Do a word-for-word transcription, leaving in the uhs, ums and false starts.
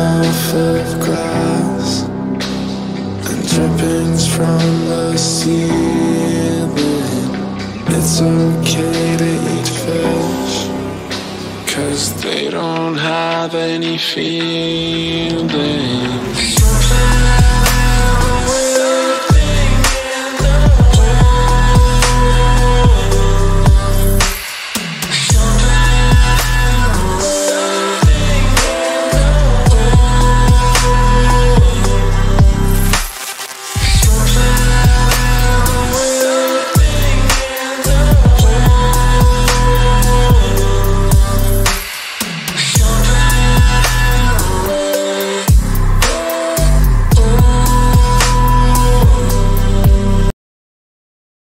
mouth of glass and drippings from the ceiling. It's okay to eat fish, 'cause they don't have any feelings.